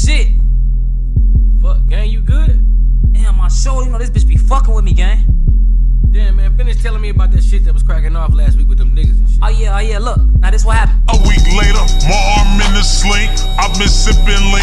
shit. Fuck, gang, you good? Damn, my show, you know this bitch be fucking with me, gang. Damn, man, finish telling me about that shit that was cracking off last week with them niggas and shit. Oh yeah, look. Now this what happened. A week later, my arm in the sling. I've been sipping lean.